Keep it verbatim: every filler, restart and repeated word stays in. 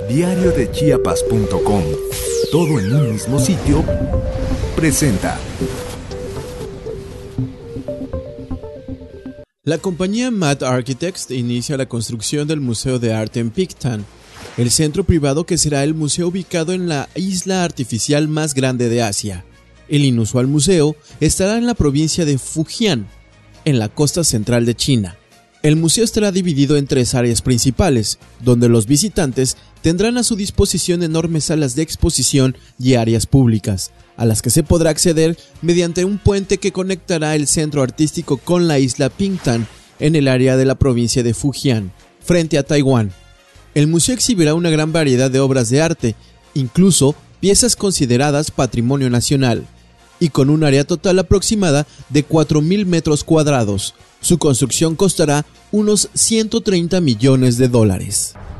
Diario de Chiapas punto com, todo en un mismo sitio, presenta. La compañía Matt Architects inicia la construcción del Museo de Arte en Pictan, el centro privado que será el museo ubicado en la isla artificial más grande de Asia. El inusual museo estará en la provincia de Fujian, en la costa central de China. El museo estará dividido en tres áreas principales, donde los visitantes tendrán a su disposición enormes salas de exposición y áreas públicas, a las que se podrá acceder mediante un puente que conectará el centro artístico con la isla Pictan en el área de la provincia de Fujian, frente a Taiwán. El museo exhibirá una gran variedad de obras de arte, incluso piezas consideradas patrimonio nacional, y con un área total aproximada de cuatro mil metros cuadrados. Su construcción costará unos ciento treinta millones de dólares.